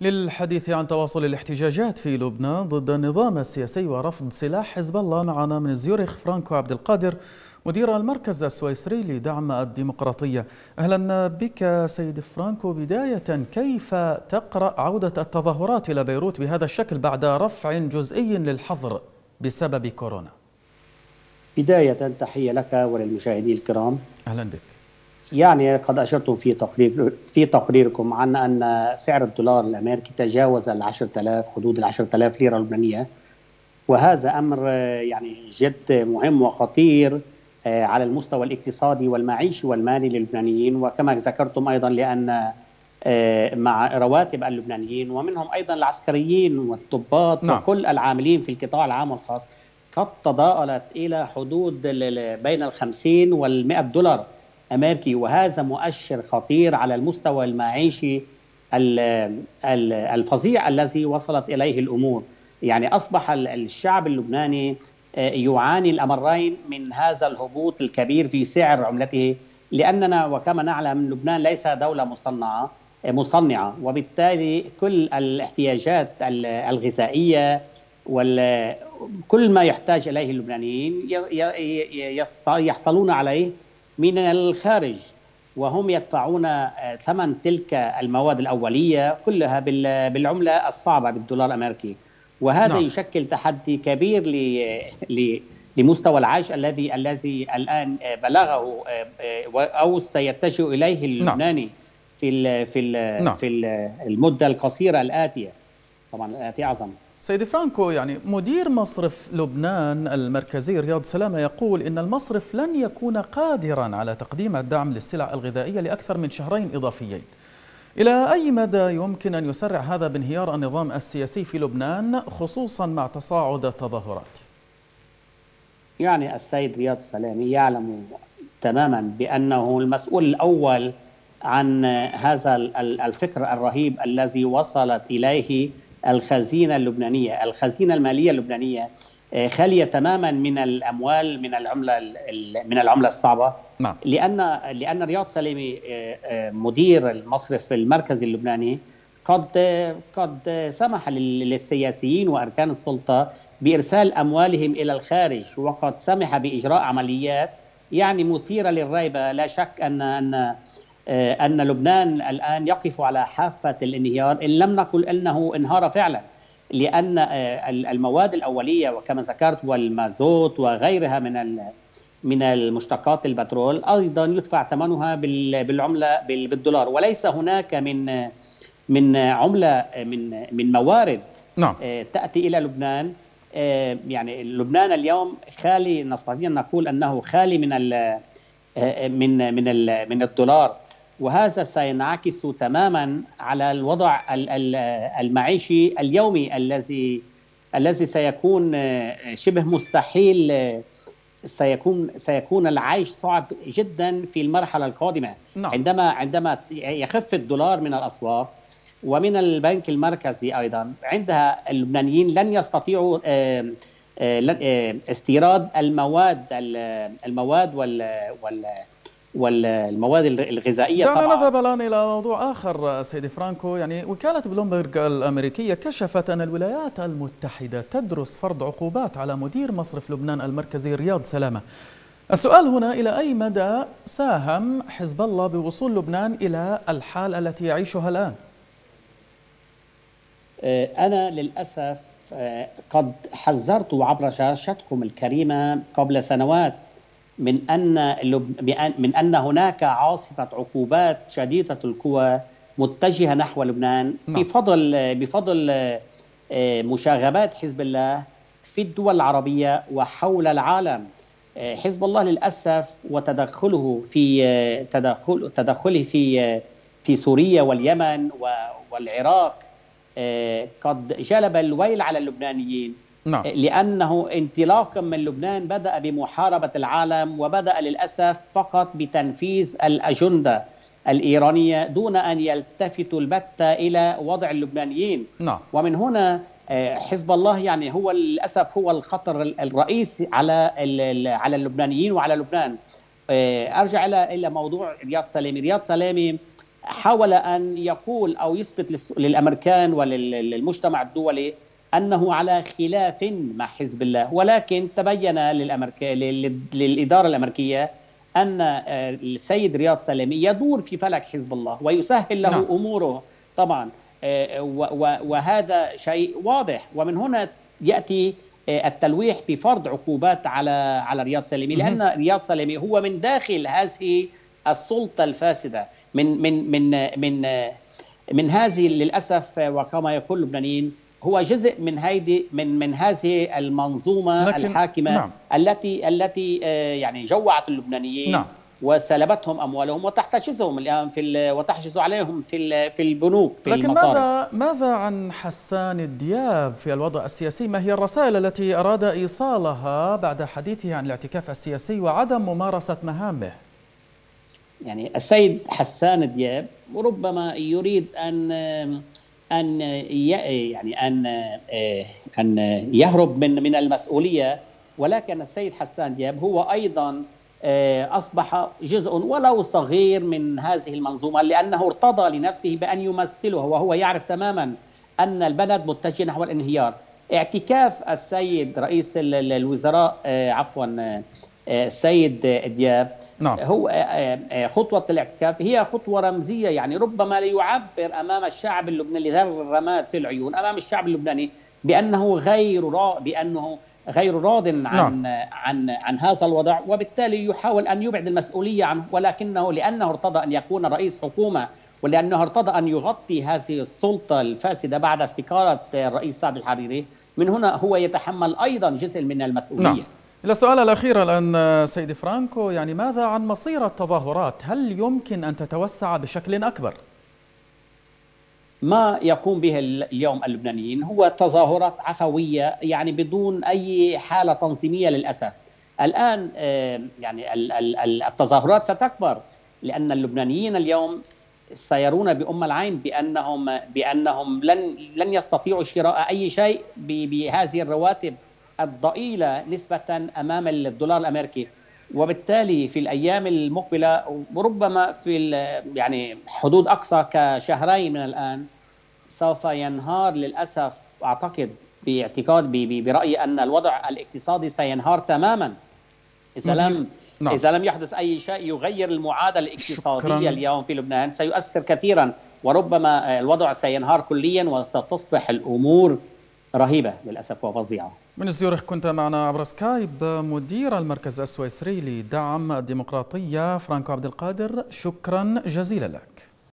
للحديث عن تواصل الاحتجاجات في لبنان ضد النظام السياسي ورفض سلاح حزب الله معنا من زيورخ فرانكو عبد القادر مدير المركز السويسري لدعم الديمقراطية. أهلا بك سيد فرانكو. بداية، كيف تقرأ عودة التظاهرات إلى بيروت بهذا الشكل بعد رفع جزئي للحظر بسبب كورونا؟ بداية تحية لك وللمشاهدين الكرام. أهلا بك. يعني قد أشرتم في تقريركم عن أن سعر الدولار الأمريكي تجاوز 10,000 حدود 10,000 ليرة لبنانية، وهذا أمر يعني جد مهم وخطير على المستوى الاقتصادي والمعيشي والمالي للبنانيين، وكما ذكرتم أيضا لأن مع رواتب اللبنانيين ومنهم أيضا العسكريين والضباط وكل العاملين في القطاع العام والخاص قد تضاءلت إلى حدود بين 50 وال100 دولار أمريكي، وهذا مؤشر خطير على المستوى المعيشي الفظيع الذي وصلت إليه الأمور. يعني أصبح الشعب اللبناني يعاني الأمرين من هذا الهبوط الكبير في سعر عملته، لأننا وكما نعلم لبنان ليس دولة مصنعة، وبالتالي كل الاحتياجات الغذائية وكل ما يحتاج إليه اللبنانيين يحصلون عليه من الخارج، وهم يدفعون ثمن تلك المواد الأولية كلها بالعملة الصعبة بالدولار الأمريكي، وهذا يشكل تحدي كبير لمستوى العيش الذي الآن بلغه أو سيتجه إليه اللبناني في المدة القصيرة الآتية. طبعا الآتية أعظم. سيدي فرانكو، يعني مدير مصرف لبنان المركزي رياض سلامة يقول إن المصرف لن يكون قادرا على تقديم الدعم للسلع الغذائية لأكثر من شهرين إضافيين. إلى أي مدى يمكن أن يسرع هذا بانهيار النظام السياسي في لبنان، خصوصا مع تصاعد التظاهرات؟ يعني السيد رياض سلامة يعلم تماما بأنه المسؤول الأول عن هذا الفكر الرهيب الذي وصلت إليه الخزينة اللبنانية، الخزينة المالية اللبنانية خالية تماما من الأموال من العملة الصعبة. نعم. لأن رياض سلامة مدير المصرف المركزي اللبناني قد سمح للسياسيين وأركان السلطة بإرسال أموالهم إلى الخارج، وقد سمح بإجراء عمليات يعني مثيرة للريبة. لا شك أن لبنان الآن يقف على حافة الانهيار، إن لم نقل أنه انهار فعلا، لأن المواد الأولية وكما ذكرت والمازوت وغيرها من المشتقات البترول أيضا يدفع ثمنها بالعملة بالدولار، وليس هناك من عملة من موارد تأتي إلى لبنان. يعني لبنان اليوم خالي، نستطيع أن نقول أنه خالي من الدولار، وهذا سينعكس تماما على الوضع المعيشي اليومي الذي سيكون شبه مستحيل. سيكون العيش صعب جدا في المرحلة القادمة. عندما يخف الدولار من الأسواق ومن البنك المركزي أيضا، عندها اللبنانيين لن يستطيعوا استيراد المواد والمواد الغذائية. دعنا نذهب الآن إلى موضوع آخر سيدي فرانكو. يعني وكالة بلومبرغ الأمريكية كشفت أن الولايات المتحدة تدرس فرض عقوبات على مدير مصرف لبنان المركزي رياض سلامة. السؤال هنا، إلى أي مدى ساهم حزب الله بوصول لبنان إلى الحال التي يعيشها الآن؟ أنا للأسف قد حذرت عبر شاشتكم الكريمة قبل سنوات من أن هناك عاصفة عقوبات شديدة القوى متجهة نحو لبنان بفضل مشاغبات حزب الله في الدول العربية وحول العالم. حزب الله للأسف وتدخله في سوريا واليمن والعراق قد جلب الويل على اللبنانيين. لأنه انطلاقا من لبنان بدأ بمحاربة العالم، وبدأ للأسف فقط بتنفيذ الأجندة الإيرانية دون أن يلتفتوا البتة إلى وضع اللبنانيين. ومن هنا حزب الله يعني هو للأسف هو الخطر الرئيسي على اللبنانيين وعلى لبنان. أرجع إلى موضوع رياض سلامة. رياض سلامة حاول أن يقول أو يثبت للأمريكان وللمجتمع الدولي أنه على خلاف مع حزب الله، ولكن تبين للإدارة الأمريكية أن السيد رياض سلامي يدور في فلك حزب الله ويسهل له نعم. أموره طبعا، وهذا شيء واضح. ومن هنا يأتي التلويح بفرض عقوبات على رياض سلامي، لأن رياض سلامي هو من داخل هذه السلطة الفاسدة، من هذه للأسف، وكما يقول اللبنانيين هو جزء من هذه المنظومة الحاكمة. نعم. التي يعني جوعت اللبنانيين. نعم. وسلبتهم اموالهم وتحتجزهم الان وتحجز عليهم في البنوك في لكن المصارف. ماذا عن حسان دياب في الوضع السياسي؟ ما هي الرسائل التي أراد إيصالها بعد حديثه عن الاعتكاف السياسي وعدم ممارسة مهامه؟ يعني السيد حسان دياب ربما يريد أن يهرب من المسؤولية، ولكن السيد حسان دياب هو أيضا أصبح جزء ولو صغير من هذه المنظومة، لأنه ارتضى لنفسه بأن يمثلها، وهو يعرف تماما أن البلد متجه نحو الانهيار. اعتكاف السيد رئيس الوزراء السيد دياب، نعم. هو خطوة الاعتكاف هي خطوة رمزية، يعني ربما ليعبر أمام الشعب اللبناني ذر الرماد في العيون أمام الشعب اللبناني بأنه غير راض عن هذا الوضع، وبالتالي يحاول أن يبعد المسؤولية عنه، ولكنه لأنه ارتضى أن يكون رئيس حكومة ولأنه ارتضى أن يغطي هذه السلطة الفاسدة بعد استقالة الرئيس سعد الحريري، من هنا هو يتحمل أيضا جزء من المسؤولية. نعم. إلى السؤال الأخير الآن سيدي فرانكو، يعني ماذا عن مصير التظاهرات؟ هل يمكن أن تتوسع بشكل أكبر؟ ما يقوم به اليوم اللبنانيين هو تظاهرات عفوية، يعني بدون أي حالة تنظيمية للأسف. الآن يعني التظاهرات ستكبر، لأن اللبنانيين اليوم سيرون بأم العين بأنهم لن يستطيعوا شراء أي شيء بهذه الرواتب الضئيلة نسبة أمام الدولار الأمريكي، وبالتالي في الأيام المقبلة وربما في يعني حدود أقصى كشهرين من الآن سوف ينهار للأسف. أعتقد برأيي أن الوضع الاقتصادي سينهار تماما إذا لم يحدث أي شيء يغير المعادلة الاقتصادية اليوم في لبنان. سيؤثر كثيرا، وربما الوضع سينهار كليا وستصبح الأمور رهيبة للأسف وفظيعة. من زيورخ كنت معنا عبر سكايب مدير المركز السويسري لدعم الديمقراطية فرانكو عبد القادر، شكرا جزيلا لك.